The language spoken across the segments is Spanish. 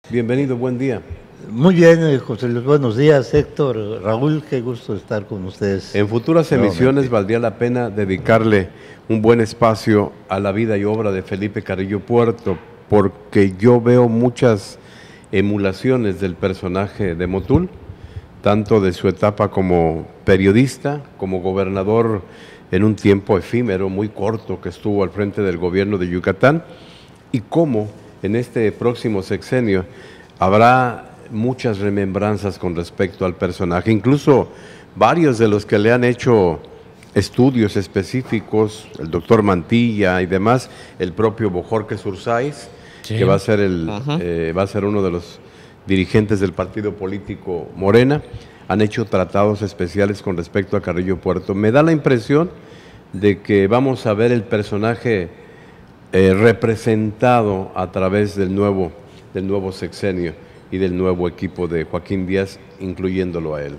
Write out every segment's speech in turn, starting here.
Bienvenido, buen día. Muy bien, José Luis, buenos días, Héctor, Raúl, qué gusto estar con ustedes. En futuras emisiones valdría la pena dedicarle un buen espacio a la vida y obra de Felipe Carrillo Puerto, porque yo veo muchas emulaciones del personaje de Motul, tanto de su etapa como periodista, como gobernador en un tiempo efímero, muy corto, que estuvo al frente del gobierno de Yucatán, y cómo en este próximo sexenio habrá muchas remembranzas con respecto al personaje, incluso varios de los que le han hecho estudios específicos, el doctor Mantilla y demás, el propio Bojorquez Ursáiz, sí, que va a ser va a ser uno de los dirigentes del partido político Morena, han hecho tratados especiales con respecto a Carrillo Puerto. Me da la impresión de que vamos a ver el personaje representado a través del nuevo sexenio y del nuevo equipo de Joaquín Díaz, incluyéndolo a él.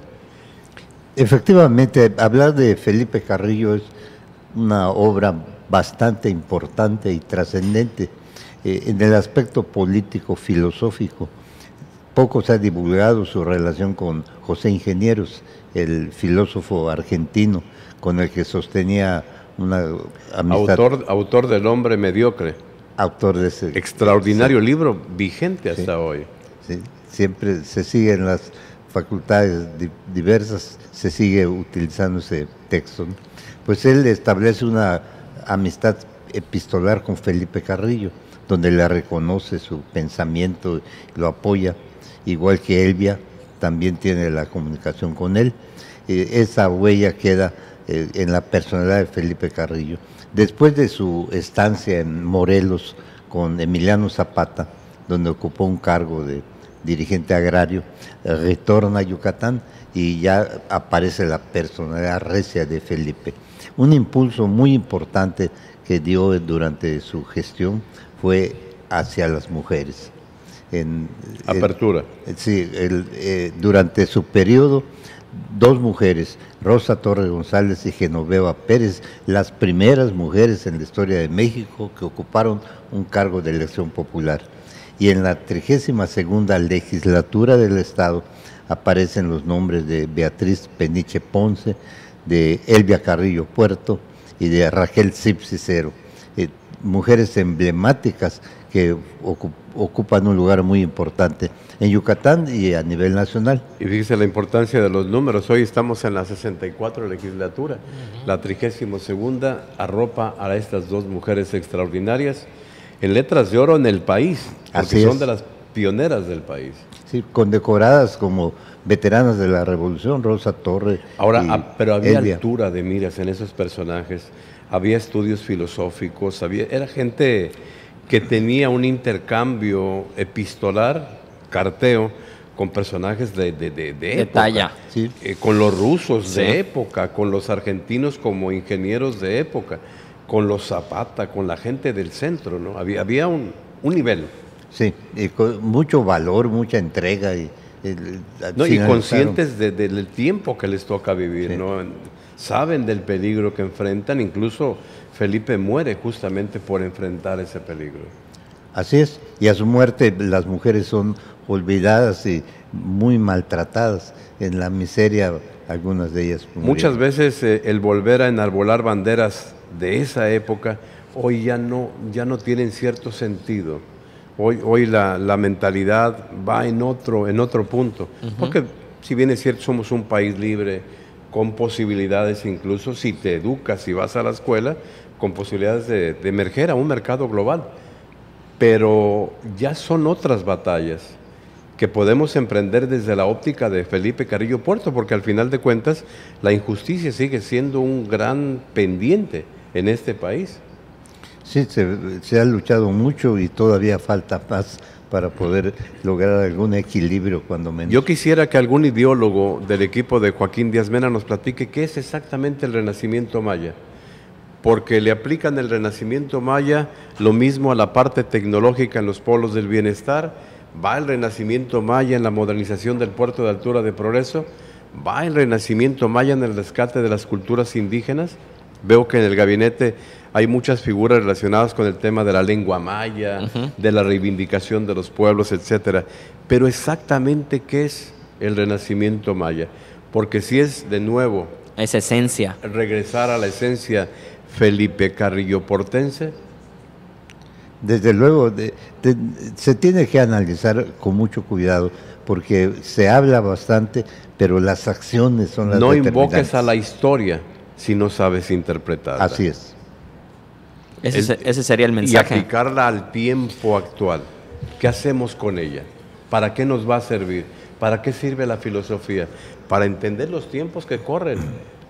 Efectivamente, hablar de Felipe Carrillo es una obra bastante importante y trascendente en el aspecto político, filosófico. Poco se ha divulgado su relación con José Ingenieros, el filósofo argentino con el que sostenía una amistad. Autor del Hombre Mediocre. Autor de ese extraordinario libro, vigente hasta hoy. Sí, siempre se siguen las facultades diversas, se sigue utilizando ese texto, ¿no? Pues él establece una amistad epistolar con Felipe Carrillo, donde le reconoce su pensamiento, lo apoya, igual que Elvia también tiene la comunicación con él. Esa huella queda en la personalidad de Felipe Carrillo. Después de su estancia en Morelos con Emiliano Zapata, donde ocupó un cargo de dirigente agrario, retorna a Yucatán y ya aparece la personalidad recia de Felipe. Un impulso muy importante que dio durante su gestión fue hacia las mujeres. Apertura. Sí, durante su periodo, dos mujeres, Rosa Torres González y Genoveva Pérez, las primeras mujeres en la historia de México que ocuparon un cargo de elección popular. Y en la 32ª legislatura del Estado aparecen los nombres de Beatriz Peniche Ponce, de Elvia Carrillo Puerto y de Raquel Cipcicero, mujeres emblemáticas que ocupan un lugar muy importante en Yucatán y a nivel nacional. Y fíjese la importancia de los números. Hoy estamos en la 64 legislatura. La 32ª arropa a estas dos mujeres extraordinarias en letras de oro en el país, porque son de las pioneras del país. Sí, condecoradas como veteranas de la Revolución, Rosa Torres. Ahora, pero había altura de miras en esos personajes, había estudios filosóficos, era gente que tenía un intercambio epistolar, carteo, con personajes de época, talla. Sí. Con los rusos de época, con los argentinos como ingenieros de época, con los Zapata, con la gente del centro, ¿no? Había un nivel. Sí, y con mucho valor, mucha entrega. Y conscientes del tiempo que les toca vivir, ¿no? Saben del peligro que enfrentan, incluso Felipe muere justamente por enfrentar ese peligro. Así es, y a su muerte las mujeres son olvidadas y muy maltratadas, en la miseria algunas de ellas murieron. Muchas veces el volver a enarbolar banderas de esa época hoy ya no tienen cierto sentido. Hoy la mentalidad va en otro punto, porque si bien es cierto somos un país libre, con posibilidades incluso, si te educas, si vas a la escuela, con posibilidades de emerger a un mercado global, pero ya son otras batallas que podemos emprender desde la óptica de Felipe Carrillo Puerto, porque al final de cuentas la injusticia sigue siendo un gran pendiente en este país. Sí, se ha luchado mucho y todavía falta más para poder lograr algún equilibrio, cuando menos. Yo quisiera que algún ideólogo del equipo de Joaquín Díaz Mena nos platique qué es exactamente el Renacimiento Maya, porque le aplican el Renacimiento Maya lo mismo a la parte tecnológica en los polos del bienestar, va el Renacimiento Maya en la modernización del puerto de Altura de Progreso, va el Renacimiento Maya en el rescate de las culturas indígenas. Veo que en el gabinete hay muchas figuras relacionadas con el tema de la lengua maya, de la reivindicación de los pueblos, etcétera. Pero exactamente qué es el renacimiento maya, porque si es de nuevo Es esencia. regresar a la esencia Felipe Carrillo Portense. Desde luego, se tiene que analizar con mucho cuidado, porque se habla bastante, pero las acciones son las No determinantes. invoques a la historia si no sabes interpretarla. Así es. Ese sería el Y mensaje. aplicarla al tiempo actual. ¿Qué hacemos con ella? ¿Para qué nos va a servir? ¿Para qué sirve la filosofía? Para entender los tiempos que corren.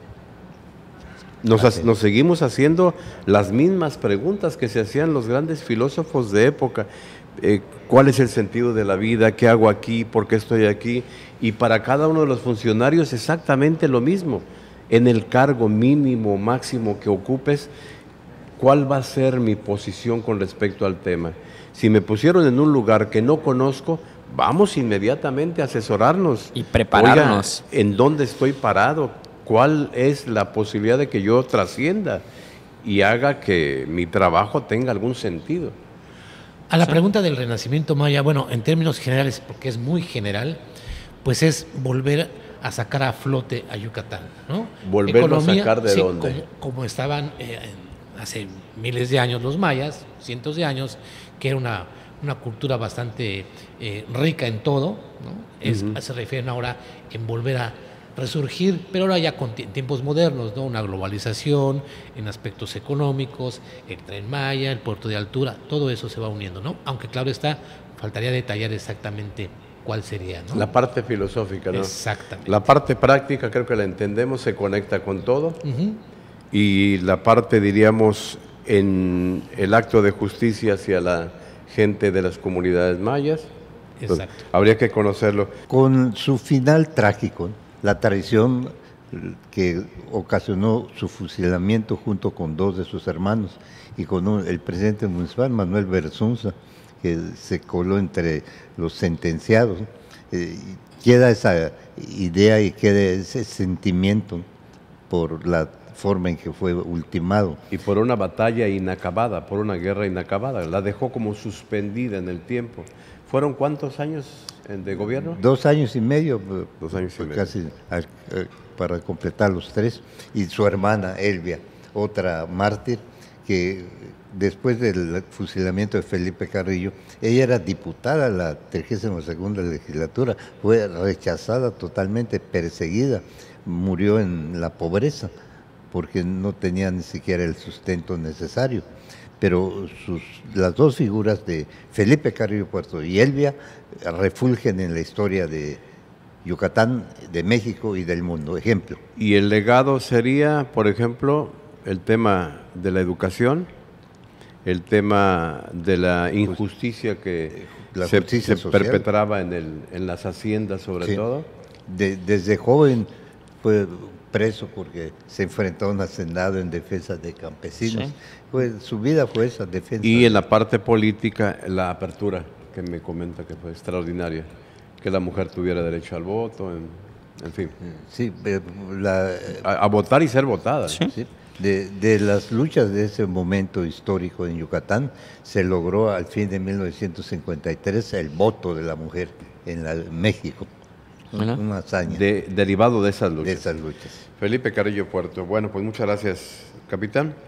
Nos seguimos haciendo las mismas preguntas que se hacían los grandes filósofos de época. ¿Cuál es el sentido de la vida? ¿Qué hago aquí? ¿Por qué estoy aquí? Y para cada uno de los funcionarios exactamente lo mismo. En el cargo mínimo, máximo que ocupes, ¿cuál va a ser mi posición con respecto al tema? Si me pusieron en un lugar que no conozco, vamos inmediatamente a asesorarnos. Y prepararnos. Oiga, ¿en dónde estoy parado? ¿Cuál es la posibilidad de que yo trascienda y haga que mi trabajo tenga algún sentido? A la pregunta del renacimiento maya, bueno, en términos generales, porque es muy general, pues es volver a sacar a flote a Yucatán, ¿no? ¿Volverlo a sacar de dónde? Como estaban hace miles de años los mayas, cientos de años, que era una cultura bastante rica en todo, ¿no? Se refieren ahora en volver a resurgir, pero ahora ya con tiempos modernos, ¿no? Una globalización en aspectos económicos, el Tren Maya, el puerto de altura, todo eso se va uniendo, ¿no? Aunque claro está, faltaría detallar exactamente cuál sería, ¿no? La parte filosófica, ¿no? Exactamente. La parte práctica creo que la entendemos, se conecta con todo. Y la parte, diríamos, en el acto de justicia hacia la gente de las comunidades mayas. Entonces, Exacto. habría que conocerlo. Con su final trágico, la traición que ocasionó su fusilamiento junto con dos de sus hermanos y con el presidente municipal, Manuel Bersunza, que se coló entre los sentenciados, queda esa idea y queda ese sentimiento por la forma en que fue ultimado. Y por una batalla inacabada, por una guerra inacabada. La dejó como suspendida en el tiempo. ¿Fueron cuántos años de gobierno? 2 años y medio, 2 años y medio. casi para completar los 3. Y su hermana, Elvia, otra mártir, que después del fusilamiento de Felipe Carrillo, ella era diputada a la 32ª legislatura, fue rechazada totalmente, perseguida, murió en la pobreza, porque no tenía ni siquiera el sustento necesario. Pero las dos figuras de Felipe Carrillo Puerto y Elvia refulgen en la historia de Yucatán, de México y del mundo. Ejemplo. Y el legado sería, por ejemplo, el tema de la educación, el tema de la injusticia que La se justicia social. perpetraba en las haciendas sobre Sí. todo. Desde joven fue preso porque se enfrentó a un hacendado en defensa de campesinos. Sí. Su vida fue esa defensa. Y en la parte política, la apertura, que me comenta que fue extraordinaria, que la mujer tuviera derecho al voto, en fin, Sí, a votar y ser votada. Sí. sí. De las luchas de ese momento histórico en Yucatán, se logró al fin de 1953 el voto de la mujer en México. Bueno. Una hazaña Derivado de esas de luchas. esas luchas. Felipe Carrillo Puerto. Bueno, pues muchas gracias, capitán.